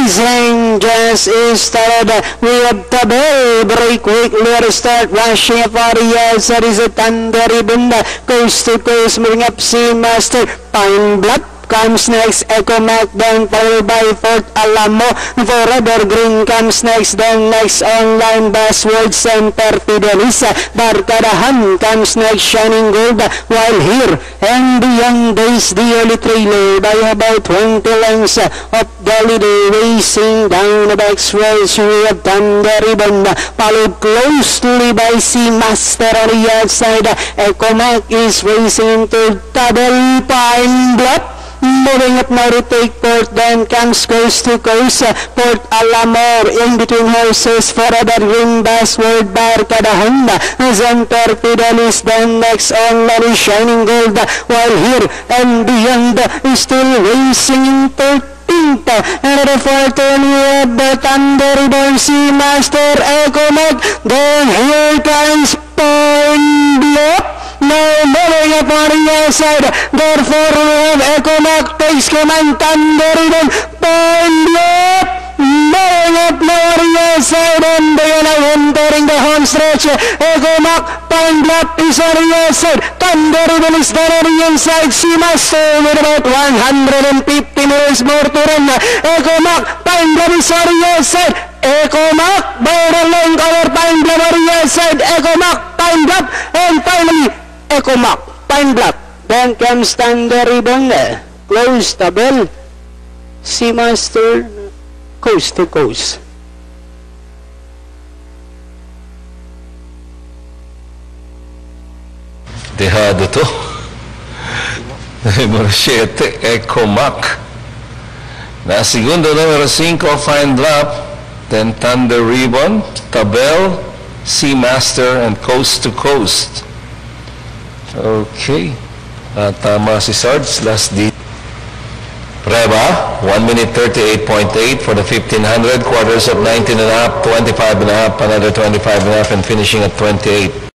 racing just started. We have Tabel, very quickly start rushing for the outside is a Thunder Ribbon, coast to coast, moving up Seamaster, Pine Bluff. Comes next, Echo Mac, then followed by Fort Alamo. Forever Green comes next, then next Online Buzzword Center Fidelisa. Barkadahan comes next, Shining Gold. While here and beyond is the early trailer by about 20 lengths of Galilee Racing down the back stretch. We have Thunder Ribbon, followed closely by Seamaster on the outside. Echo Mac is racing into Double Pine Bluff. Moving up now to take Port, then comes coast to coast, Port Alamor, in between horses, Forever Green, Buzzword, Barkadahan, Center Fidelis, then next Online Shining Gold, while here and beyond is still racing in 13th, and the 14 we have the Thunder Ribbon, Seamaster, Echo Mac, then here comes Pine Bluff. Now moving up on the outside, therefore we have Echo Mac, takes command, Thunder Ribbon, Pine Bluff, moving up now on the outside, and they are now entering the home stretch. Echo Mac, Pine Bluff is on the outside, Thunder Ribbon is down on the inside, Seamaster with about 150 meters more to run. Echo Mac, Pine Bluff is on the outside, Echo Mac, by the length over Pine Bluff on the outside, Echo Mac, Pine Bluff, and finally Echo Mac, Pine Bluff. Then comes Thunder Ribbon, close Tabel, Seamaster, coast to coast. Dejado to. Número 7, Echo Mac. Na segundo, número 5, Pine Bluff. Then Thunder Ribbon, Tabel, Seamaster, and Coast to Coast. Okay. Tama si Sarge. Last D. Reba, 1 minute 38.8 for the 1500. Quarters of 19.5, 25.5, another 25.5, and finishing at 28.